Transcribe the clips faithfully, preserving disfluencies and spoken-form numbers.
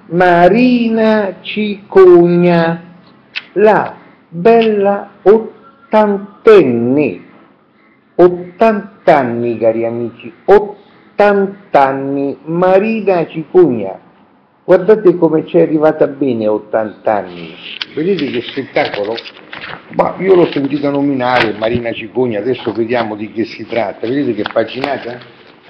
Marina Cicogna, la bella ottantenne, ottanta anni cari amici, ottanta anni, Marina Cicogna, guardate come c'è arrivata bene a ottanta anni, vedete che spettacolo? Ma io l'ho sentita nominare Marina Cicogna, adesso vediamo di che si tratta, vedete che paginata?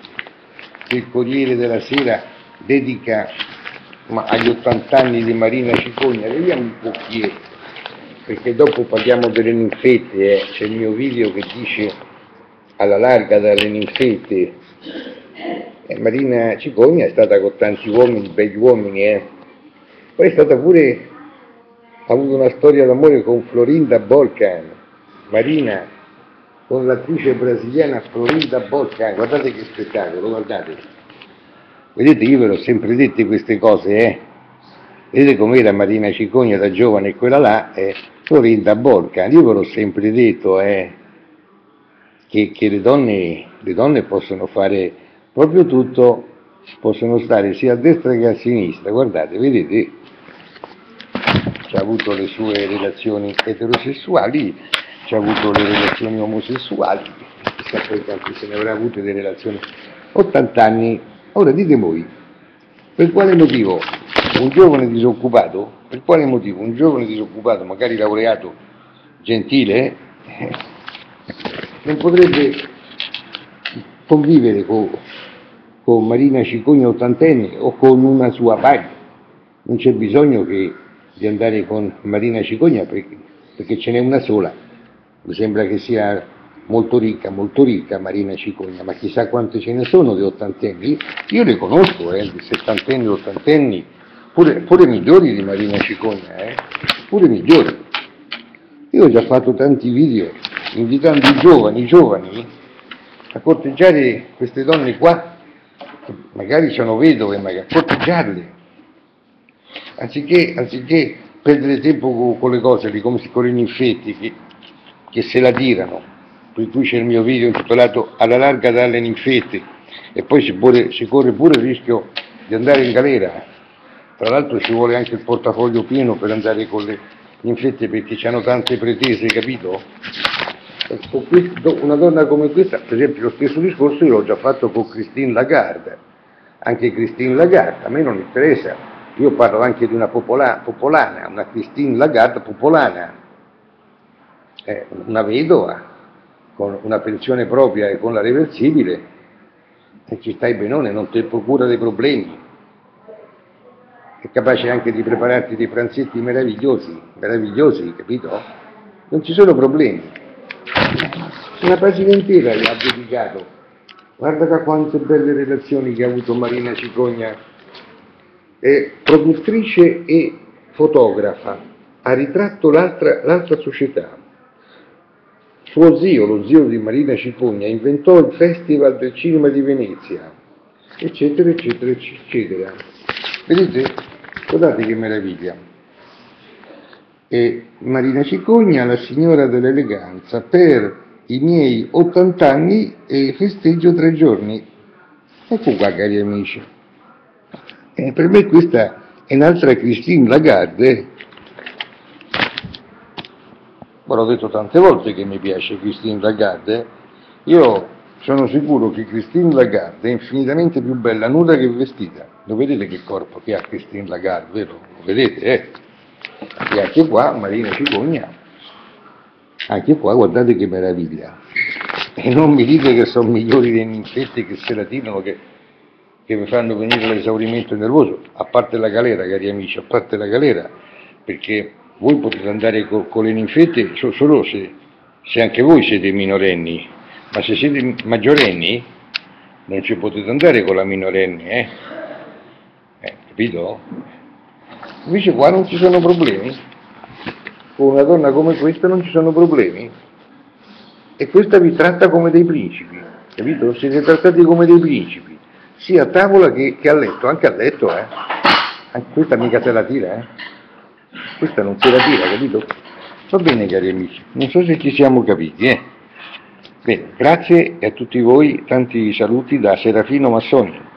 Il Corriere della Sera dedica ma agli ottanta anni di Marina Cicogna, vediamo un po' chi è, perché dopo parliamo delle ninfette, eh. C'è il mio video che dice alla larga dalle ninfette, eh, Marina Cicogna è stata con tanti uomini, begli uomini, eh. Poi è stata pure, ha avuto una storia d'amore con Florinda Bolcan, Marina, con l'attrice brasiliana Florinda Bolcan, guardate che spettacolo, guardate. Vedete, io ve l'ho sempre dette queste cose, eh? Vedete com'era Marina Cicogna da giovane e quella là, eh? Florinda Bolcan, io ve l'ho sempre detto, eh? Che, che le, donne, le donne possono fare proprio tutto, possono stare sia a destra che a sinistra, guardate, vedete? C'ha avuto le sue relazioni eterosessuali, c'ha avuto le relazioni omosessuali, chissà poi quanti se ne avrà avute le relazioni, ottanta anni. Ora dite voi, per quale motivo un giovane disoccupato, per quale motivo un giovane disoccupato, magari laureato, gentile, eh, non potrebbe convivere con, con Marina Cicogna ottantenne o con una sua pari? Non c'è bisogno che, di andare con Marina Cicogna perché, perché ce n'è una sola, mi sembra che sia molto ricca, molto ricca Marina Cicogna, ma chissà quante ce ne sono di ottantenni, io le conosco, eh, di settantenni, ottantenni, pure, pure migliori di Marina Cicogna, eh, pure migliori. Io ho già fatto tanti video invitando i giovani, i giovani a corteggiare queste donne qua, che magari sono vedove, ma a corteggiarle, anziché, anziché perdere tempo con, con le cose, come con i ninfetti che, che se la tirano. Per cui c'è il mio video intitolato Alla larga dalle ninfette, e poi si, pure, si corre pure il rischio di andare in galera. Tra l'altro ci vuole anche il portafoglio pieno per andare con le ninfette perché hanno tante pretese, capito? E con questo, una donna come questa, per esempio lo stesso discorso io l'ho già fatto con Christine Lagarde, anche Christine Lagarde, a me non interessa, io parlo anche di una popola, popolana, una Christine Lagarde popolana, eh, una vedova, con una pensione propria e con la reversibile, e ci stai benone, non ti procura dei problemi, è capace anche di prepararti dei pranzetti meravigliosi, meravigliosi, capito? Non ci sono problemi. Una pagina intera gli ha dedicato, guarda da quante belle relazioni che ha avuto Marina Cicogna, è produttrice e fotografa, ha ritratto l'altra, l'altra società. Suo zio, lo zio di Marina Cicogna, inventò il Festival del Cinema di Venezia, eccetera, eccetera, eccetera. Vedete? Guardate che meraviglia. E Marina Cicogna, la signora dell'eleganza, per i miei ottanta anni e festeggio tre giorni. Ecco qua, cari amici. E per me questa è un'altra Christine Lagarde. Ve l'ho detto tante volte che mi piace Christine Lagarde, io sono sicuro che Christine Lagarde è infinitamente più bella nuda che vestita. Lo vedete che corpo che ha Christine Lagarde, vero? Lo vedete, eh? E anche qua Marina Cicogna, anche qua guardate che meraviglia. E non mi dite che sono migliori dei ninfetti che se la tirano, che, che mi fanno venire l'esaurimento nervoso, a parte la galera, cari amici, a parte la galera, perché voi potete andare con, con le ninfette solo se, se anche voi siete minorenni, ma se siete maggiorenni non ci potete andare con la minorenne, eh? Eh, capito? Invece qua non ci sono problemi, con una donna come questa non ci sono problemi, e questa vi tratta come dei principi, capito? Siete trattati come dei principi, sia a tavola che, che a letto, anche a letto, eh? Anche questa mica se la tira, eh? Questa non se la tira, capito? Va bene, cari amici, non so se ci siamo capiti, eh? Bene, grazie a tutti voi, tanti saluti da Serafino Massoni.